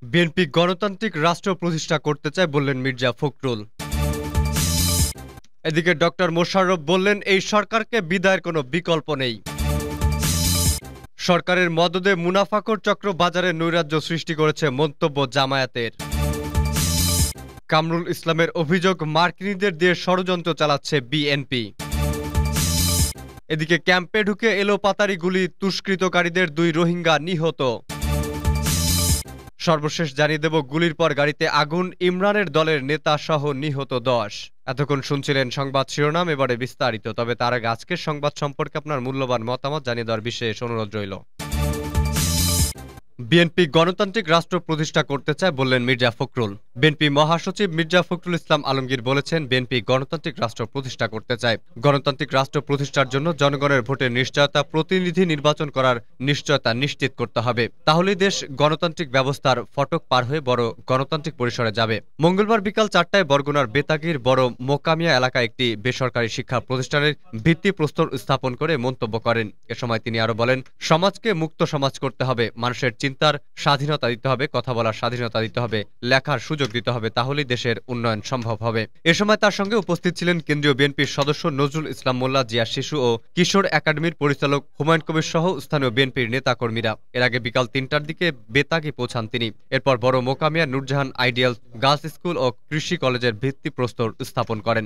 BNP গণতান্ত্রিক রাষ্ট্র প্রতিষ্ঠা করতে চায় বললেন মির্জা ফখরুল। এদিকে ডক্টর মোশাররফ বললেন, এই সরকারকে বিদায়ের কোনো বিকল্প নেই। সরকারের মদদে মুনাফাখোর চক্র বাজারে নৈরাজ্য সৃষ্টি করেছে মন্তব্য জামায়াতের। কামরুল ইসলামের অভিযোগ, মার্কিনীদের দিয়ে ষড়যন্ত্র চালাচ্ছে বিএনপি। এদিকে ক্যাম্পে ঢুকে এলোপাতাড়ি গুলি, দুষ্কৃতকারীদের 2 রোহিঙ্গা নিহত। সর্বশেষ জানিয়ে দেব, গুলির পর গাড়িতে আগুন, ইমরানের দলের নেতা সহ নিহত 10। এতক্ষণ শুনছিলেন সংবাদ শিরোনাম, এবারে বিস্তারিত। তবে তার আগে আজকের সংবাদ সম্পর্কে আপনার মূল্যবান মতামত জানিয়ে দেওয়ার বিশেষ অনুরোধ রইল। বিএনপি গণতান্ত্রিক রাষ্ট্র প্রতিষ্ঠা করতে চায় বললেন মির্জা ফখরুল। বিএনপি মহাসচিব মির্জা ফখরুল ইসলাম আলমগীর বলেছেন, বিএনপি গণতান্ত্রিক রাষ্ট্র প্রতিষ্ঠা করতে চায়। গণতান্ত্রিক রাষ্ট্র প্রতিষ্ঠার জন্য জনগণের ভোটের নিশ্চয়তা, প্রতিনিধি নির্বাচন করার নিশ্চয়তা নিশ্চিত করতে হবে। তাহলেই দেশ গণতান্ত্রিক ব্যবস্থার ফটক পার হয়ে বড় গণতান্ত্রিক পরিসরে যাবে। মঙ্গলবার বিকাল 4টায় বরগুনার বেতাগীর বড় মোকামিয়া এলাকায় একটি বেসরকারি শিক্ষা প্রতিষ্ঠানের ভিত্তিপ্রস্তর স্থাপন করে মন্তব্য করেন। এ সময় তিনি আরো বলেন, সমাজকে মুক্ত সমাজ করতে হবে, মানুষের চিন্তার স্বাধীনতা দিতে হবে, কথা বলার স্বাধীনতা দিতে হবে, লেখার সুযোগ দিতে হবে, তাহলেই দেশের উন্নয়ন সম্ভব হবে। এ সময় তার সঙ্গে উপস্থিত ছিলেন কেন্দ্রীয় বিএনপির সদস্য নজরুল ইসলাম মোল্লা, জিয়া শিশু ও কিশোর একাডেমির পরিচালক হুমায়ুন কবির সহ স্থানীয় বিএনপির নেতাকর্মীরা। এর আগে বিকাল 3টার দিকে বেতাগী পৌঁছান তিনি। এরপর বড় Mokamia Nurjahan ideal girls school ও কৃষি কলেজের ভিত্তিপ্রস্তর স্থাপন করেন।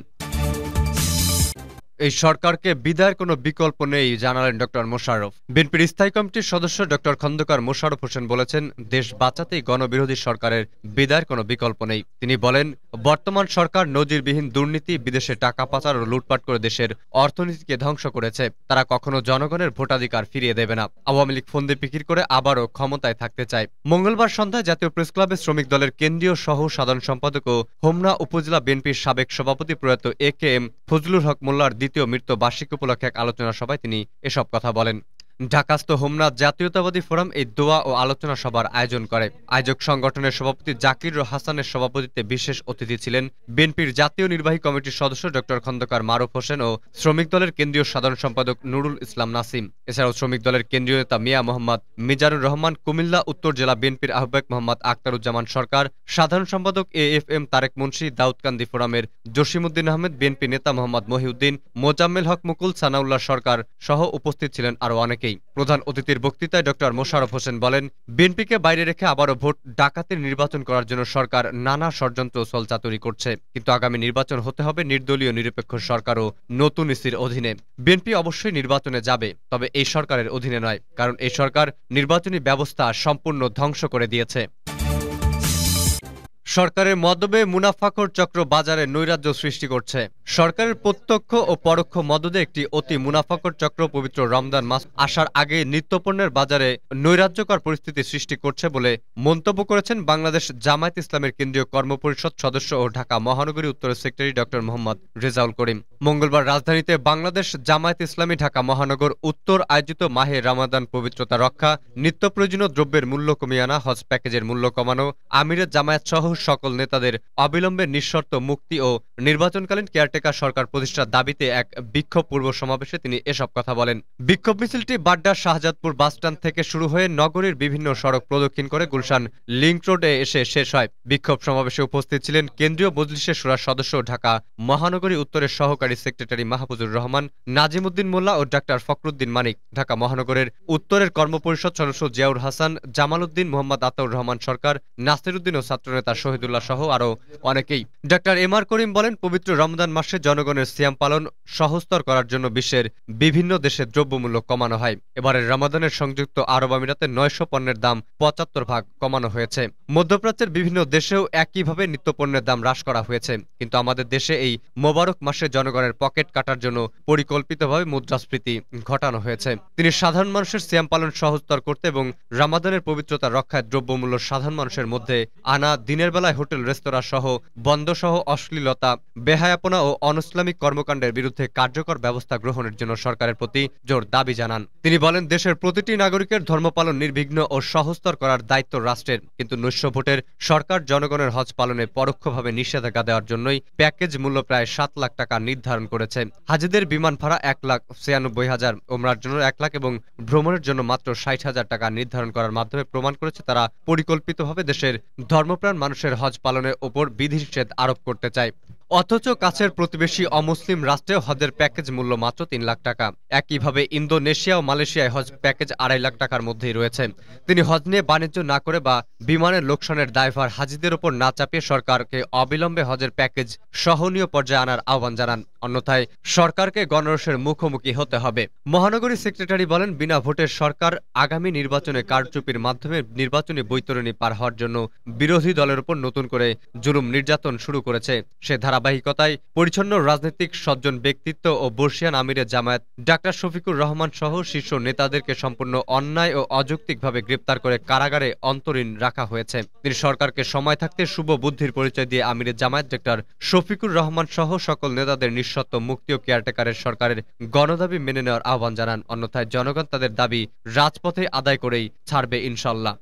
এই সরকারকে বিদায়ের কোনো বিকল্প নেই জানালেন ডক্টর মোশাররফ। বিএনপির স্থায়ী কমিটির সদস্য ডক্টর খন্দকার মোশাররফ হোসেন বলেছেন, দেশ বাঁচাতেই গণবিরোধী সরকারের বিদায়ের কোনো বিকল্প নেই। তিনি বলেন, বর্তমান সরকার নজিরবিহীন দুর্নীতি, বিদেশে টাকা পাচার ও লুটপাট করে দেশের অর্থনীতিকে ধ্বংস করেছে। তারা কখনো জনগণের ভোটাধিকার ফিরিয়ে দেবে না। আওয়ামী লীগ ফন্দে পিকির করে আবারও ক্ষমতায় থাকতে চায়। মঙ্গলবার সন্ধ্যায় জাতীয় প্রেসক্লাবে শ্রমিক দলের কেন্দ্রীয় সহ সাধারণ সম্পাদক ও হোমনা উপজেলা বিএনপির সাবেক সভাপতি প্রয়াত এ.কে.এম. ফজলুল হক মোল্লার দ্বিতীয় মৃত্যু বার্ষিকী উপলক্ষে এক আলোচনা সভায় তিনি এসব কথা বলেন। ঢাকাস্থ হোমনা জাতীয়তাবাদী ফোরাম এই দোয়া ও আলোচনা সভার আয়োজন করে। আয়োজক সংগঠনের সভাপতি জাকির হাসানের সভাপতিত্বে বিশেষ অতিথি ছিলেন বিএনপির জাতীয় নির্বাহী কমিটির সদস্য ডক্টর খন্দকার মারুফ হোসেন ও শ্রমিক দলের কেন্দ্রীয় সাধারণ সম্পাদক নুরুল ইসলাম নাসিম। এছাড়াও শ্রমিক দলের কেন্দ্রীয় নেতা মিয়া মোহাম্মদ মিজানুর রহমান, কুমিল্লা উত্তর জেলা বিএনপির আহ্বায়ক মোহাম্মদ আখতারুজ্জামান সরকার, সাধারণ সম্পাদক এ.এফ.এম. তারেক মুন্সি, দাউদকান্দি ফোরামের জসিমউদ্দিন আহমেদ, বিএনপি নেতা মোহাম্মদ মহিউদ্দিন, মোজাম্মেল হক মুকুল, সানাউল্লাহ সরকার সহ উপস্থিত ছিলেন আরো অনেকে। প্রধান অতিথির বক্তৃতায় ডক্টর মোশাররফ হোসেন বলেন, বিএনপিকে বাইরে রেখে আবারও ভোট ডাকাতির নির্বাচন করার জন্য সরকার নানা ষড়যন্ত্র ছলচাতুরি করছে। কিন্তু আগামী নির্বাচন হতে হবে নির্দলীয় নিরপেক্ষ সরকার ও নতুন ইসির অধীনে। বিএনপি অবশ্যই নির্বাচনে যাবে, তবে এই সরকারের অধীনে নয়, কারণ এই সরকার নির্বাচনী ব্যবস্থা সম্পূর্ণ ধ্বংস করে দিয়েছে। সরকারের মদদে মুনাফাখোর চক্র বাজারে নৈরাজ্য সৃষ্টি করছে। সরকারের প্রত্যক্ষ ও পরোক্ষ মদদে একটি অতি মুনাফাখোর চক্র পবিত্র রমজান মাস আসার আগে নিত্যপণ্যের বাজারে নৈরাজ্যকর পরিস্থিতি সৃষ্টি করছে বলে মন্তব্য করেছেন বাংলাদেশ জামায়াত ইসলামের কেন্দ্রীয় কর্মপরিষদ সদস্য ও ঢাকা মহানগরী উত্তরের সেক্রেটারি ডক্টর মোহাম্মদ রেজাউল করিম। মঙ্গলবার রাজধানীতে বাংলাদেশ জামায়াত ইসলামী ঢাকা মহানগর উত্তর আয়োজিত মাহে রমাদান পবিত্রতা রক্ষা, নিত্য প্রয়োজনীয় দ্রব্যের মূল্য কমিয়ে আনা, হজ প্যাকেজের মূল্য কমানো, আমিরের জামায়াত সহ সকল নেতাদের অবিলম্বে নিঃশর্ত মুক্তি ও নির্বাচনকালীন কেয়ারটেকার সরকার প্রতিষ্ঠার দাবিতে এক বিক্ষোভ পূর্ব সমাবেশে তিনি এসব কথা বলেন। বিক্ষোভ মিছিলটি বাড্ডা শাহজাদপুর বাসস্ট্যান্ড থেকে শুরু হয়ে নগরীর বিভিন্ন সড়ক প্রদক্ষিণ করে গুলশান লিংক রোডে এসে শেষ হয়। বিক্ষোভ সমাবেশে উপস্থিত ছিলেন কেন্দ্রীয় মজলিসের শুরার সদস্য ঢাকা মহানগরী উত্তরের সহকারী সেক্রেটারি মাহফুজুর রহমান, নাজিমউদ্দিন মোল্লা ও ডাক্তার ফখরুদ্দিন মানিক, ঢাকা মহানগরের উত্তরের কর্মপরিষদ সদস্য জিয়াউর হাসান, জামাল উদ্দিন, মোহাম্মদ আতাউর রহমান সরকার, নাসির উদ্দিন ও ছাত্রনেতা শহীদুল্লাহ সহ আরো অনেকেই। Doctor M R. করিম বলেন, পবিত্র রমজান মাসে জনগণের সিয়াম পালন সহজতর করার জন্য বিশ্বের বিভিন্ন দেশে দ্রব্যমূল্য কমানো হয়। এবারের রমাদানের সংযুক্ত আরব আমিরাতে 900 পণ্যের দাম 75% কমানো হয়েছে। মধ্যপ্রাচ্যের বিভিন্ন দেশেও একইভাবে নিত্যপণ্যের দাম হ্রাস করা হয়েছে। কিন্তু আমাদের দেশে এই মোবারক মাসে জনগণের পকেট কাটার জন্য পরিকল্পিতভাবে মুদ্রাস্ফীতি ঘটানো হয়েছে। তিনি সাধারণ মানুষের সিয়াম পালন সহজতর করতে এবং রমাদানের পবিত্রতা রক্ষায় দ্রব্যমূল্য সাধারণ মানুষের মধ্যে আনা দিনের বেলা মেলায় হোটেল রেস্তোরাঁ সহ বন্ধসহ অশ্লীলতা, বেহায়াপনা ও অনৈসলামিক কর্মকাণ্ডের বিরুদ্ধে কার্যকর ব্যবস্থা গ্রহণের জন্য সরকারের প্রতি জোর দাবি জানান। তিনি বলেন, দেশের প্রতিটি নাগরিকের ধর্মপালন নির্বিঘ্ন ও সহজতর করার দায়িত্ব রাষ্ট্রের, কিন্তু নৈশ ভোটের সরকার জনগণের হজ পালনে পরোক্ষভাবে নিষেধাজ্ঞা দেওয়ার জন্যই প্যাকেজ মূল্য প্রায় 7 লাখ টাকা নির্ধারণ করেছে। হাজিদের বিমান ভাড়া 1,96,000, ওমরার জন্য 1 লাখ এবং ভ্রমণের জন্য মাত্র 60,000 টাকা নির্ধারণ করার মাধ্যমে প্রমাণ করেছে তারা পরিকল্পিতভাবে দেশের ধর্মপ্রাণ মানুষের হজ পালনের ওপর বিধিনিষেধ আরোপ করতে চায়। অথচ কাছের প্রতিবেশী অমুসলিম রাষ্ট্রেও হজের প্যাকেজ মূল্য মাত্র 3 লাখ টাকা। একইভাবে ইন্দোনেশিয়া ও মালয়েশিয়ায় হজ প্যাকেজ 2.5 লাখ টাকার মধ্যেই রয়েছে। তিনি হজ নিয়ে বাণিজ্য না করে বা বিমানের লোকসানের দায়ভার হাজিদের ওপর না চাপিয়ে সরকারকে অবিলম্বে হজের প্যাকেজ সহনীয় পর্যায়ে আনার আহ্বান জানান। অন্যথায় সরকারকে গণরোষের মুখোমুখি হতে হবে। মহানগরী সেক্রেটারি বলেন, বিনা ভোটের সরকার আগামী নির্বাচনে কারচুপির মাধ্যমে নির্বাচনী বৈতরণী পার হওয়ার জন্য বিরোধী দলের উপর নতুন করে জুলুম নির্যাতন শুরু করেছে। সে ধারাবাহিকতায় পরিচ্ছন্ন রাজনৈতিক সজ্জন ব্যক্তিত্ব ও বর্ষিয়ান আমিরের জামায়াত ডাক্তার শফিকুর রহমান সহ শীর্ষ নেতাদেরকে সম্পূর্ণ অন্যায় ও অযৌক্তিকভাবে গ্রেপ্তার করে কারাগারে অন্তরীণ রাখা হয়েছে। তিনি সরকারকে সময় থাকতে শুভ বুদ্ধির পরিচয় দিয়ে আমিরের জামায়াত ডাক্তার শফিকুর রহমান সহ সকল নেতাদের নিঃশর্ত মুক্তি ও কেয়ারটেকারের সরকারের গণদাবি মেনে নেওয়ার আহ্বান জানান। অন্যথায় জনগণ তাদের দাবি রাজপথে আদায় করেই ছাড়বে ইনশাল্লাহ।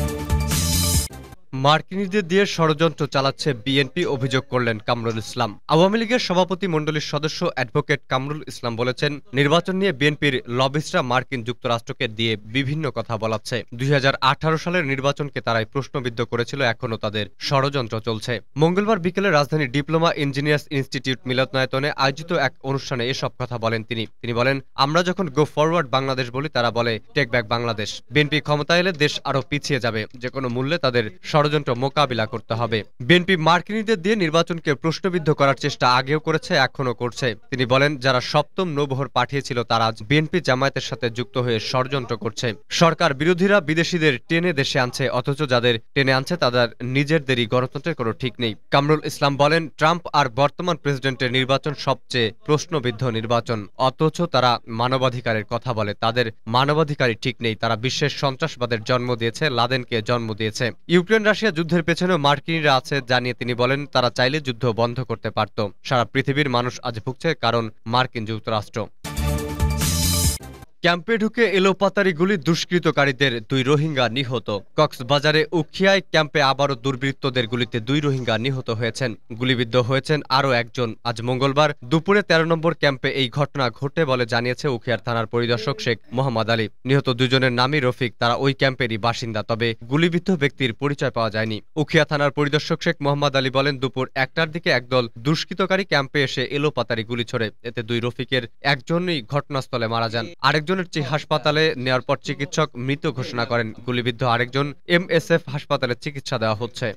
মার্কিনীদের দিয়ে ষড়যন্ত্র চালাচ্ছে বিএনপি, অভিযোগ করলেন কামরুল ইসলাম। আওয়ামী লীগের সভাপতি মণ্ডলীর সদস্য অ্যাডভোকেট কামরুল ইসলাম বলেছেন, নির্বাচন নিয়ে বিএনপির লবিস্টরা মার্কিন যুক্তরাষ্ট্রকে দিয়ে বিভিন্ন কথা বলাচ্ছে। 2018 সালের নির্বাচনকে তারাই প্রশ্নবিদ্ধ করেছিল, এখনও তাদের ষড়যন্ত্র চলছে। মঙ্গলবার বিকেলে রাজধানীর ডিপ্লোমা ইঞ্জিনিয়ার্স ইনস্টিটিউট মিলনায়তনে আয়োজিত এক অনুষ্ঠানে এসব কথা বলেন তিনি বলেন, আমরা যখন গো ফরওয়ার্ড বাংলাদেশ বলি তারা বলে টেক ব্যাক বাংলাদেশ। বিএনপি ক্ষমতায় এলে দেশ আরো পিছিয়ে যাবে, যে কোনো মূল্যে তাদের ষড়যন্ত্র মোকাবিলা করতে হবে। বিএনপি মার্কিনীদের দিয়ে নির্বাচনকে প্রশ্নবিদ্ধ করার চেষ্টা আগেও করেছে, এখনো করছে। তিনি বলেন, যারা সপ্তম নৌবহর পাঠিয়েছিল তারা আজ বিএনপি জামায়াতের সাথে যুক্ত হয়ে ষড়যন্ত্র করছে। সরকার বিরোধীরা বিদেশিদের টেনে দেশে আনছে, অথচ যাদের টেনে আনছে তাদের নিজেদেরই গণতন্ত্রের কোনো ঠিক নেই। কামরুল ইসলাম বলেন, ট্রাম্প আর বর্তমান প্রেসিডেন্টের নির্বাচন সবচেয়ে প্রশ্নবিদ্ধ নির্বাচন, অথচ তারা মানবাধিকারের কথা বলে। তাদের মানবাধিকারই ঠিক নেই। তারা বিশ্বের সন্ত্রাসবাদের জন্ম দিয়েছে, লাদেনকে জন্ম দিয়েছে। ইউক্রেন রাশিয়া যুদ্ধের পেছনেও মার্কিনিরা আছে জানিয়ে তিনি বলেন, তারা চাইলে যুদ্ধ বন্ধ করতে পারত। সারা পৃথিবীর মানুষ আজ ভুগছে কারণ মার্কিন যুক্তরাষ্ট্র। ক্যাম্পে ঢুকে এলোপাতারি গুলি দুষ্কৃতকারীদের 2 রোহিঙ্গা নিহত। কক্সবাজারে উখিয়ায় ক্যাম্পে আবারও দুর্বৃত্তদের গুলিতে 2 রোহিঙ্গা নিহত হয়েছেন। গুলিবিদ্ধ হয়েছেন আরও একজন। আজ মঙ্গলবার দুপুরে 13 নম্বর ক্যাম্পে এই ঘটনা ঘটে বলে জানিয়েছে উখিয়ার থানার পরিদর্শক শেখ মোহাম্মদ আলী। নিহত 2 জনের নামই রফিক, তারা ওই ক্যাম্পেরই বাসিন্দা, তবে গুলিবিদ্ধ ব্যক্তির পরিচয় পাওয়া যায়নি। উখিয়া থানার পরিদর্শক শেখ মোহাম্মদ আলী বলেন, দুপুর 1টার দিকে একদল দুষ্কৃতকারী ক্যাম্পে এসে এলোপাতারি গুলি ছোড়ে। এতে 2 রফিকের একজনই ঘটনাস্থলে মারা যান। আরেকজন হাসপাতালে নেওয়ার পর চিকিৎসক মৃত ঘোষণা করেন। গুলিবিদ্ধ আরেকজন এমএসএফ হাসপাতালে চিকিৎসা দেওয়া হচ্ছে।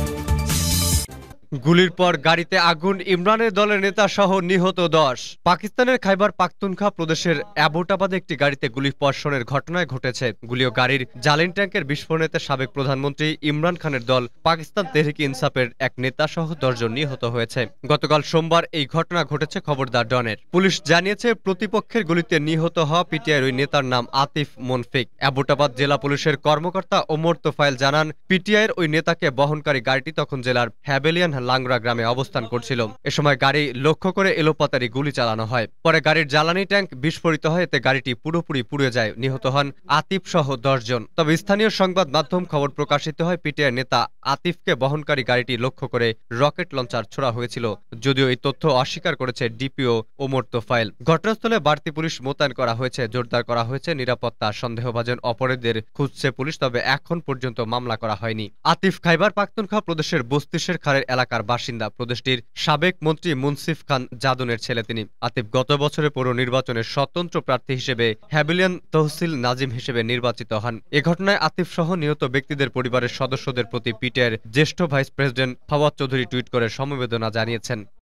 গুলির পর গাড়িতে আগুন, ইমরানের দলের নেতা সহ নিহত 10। পাকিস্তানের খাইবার পাখতুনখা প্রদেশের অ্যাবোটাবাদে একটি গাড়িতে গুলিবর্ষণের ঘটনায় ঘটেছে। গুলি ও গাড়ির জ্বালানি ট্যাঙ্কের বিস্ফোরণেতে সাবেক প্রধানমন্ত্রী ইমরান খানের দল পাকিস্তান তেহরিক ইনসাফের এক নেতা সহ 10 জন নিহত হয়েছে। গতকাল সোমবার এই ঘটনা ঘটেছে খবরদার ডনের। পুলিশ জানিয়েছে, প্রতিপক্ষের গুলিতে নিহত হওয়া পিটিআইয়ের ওই নেতার নাম আতিফ মনফিক। অ্যাবোটাবাদ জেলা পুলিশের কর্মকর্তা ওমর তোফায়েল জানান, পিটিআইয়ের ওই নেতাকে বহনকারী গাড়িটি তখন জেলার হ্যাবেলিয়ান লাংরা গ্রামে অবস্থান করছিল। এ সময় গাড়ি লক্ষ্য করে এলোপাতারি গুলি চালানো হয়। পরে গাড়ির জ্বালানি ট্যাঙ্ক বিস্ফোরিত হয়, এতে গাড়িটি পুরোপুরি পুড়ে যায়। নিহত হন আতিফ সহ 10 জন। তবে স্থানীয় সংবাদ মাধ্যম খবর প্রকাশিত হয়, পিটিআই নেতা আতিফকে বহনকারী গাড়িটি লক্ষ্য করে রকেট লঞ্চার ছোড়া হয়েছিল, যদিও এই তথ্য অস্বীকার করেছে ডিপিও ওমর তোফায়েল। ঘটনাস্থলে বাড়তি পুলিশ মোতায়েন করা হয়েছে, জোরদার করা হয়েছে নিরাপত্তা। সন্দেহভাজন অপরাধীদের খুঁজছে পুলিশ, তবে এখন পর্যন্ত মামলা করা হয়নি। আতিফ খাইবার পাখতুনখা প্রদেশের বস্তিশের খালের এলাকার বাসিন্দা। প্রদেশটির সাবেক মন্ত্রী মুনসিফ খান জাদুনের ছেলে তিনি। আতিফ গত বছরের পৌর নির্বাচনে স্বতন্ত্র প্রার্থী হিসেবে হ্যাবিলিয়ান তহসিল নাজিম হিসেবে নির্বাচিত হন। এ ঘটনায় আতিফ সহ নিহত ব্যক্তিদের পরিবারের সদস্যদের প্রতি পিটিআইয়ের জ্যেষ্ঠ vice president Fawad Chaudhry tweet করে সমবেদনা জানিয়েছেন।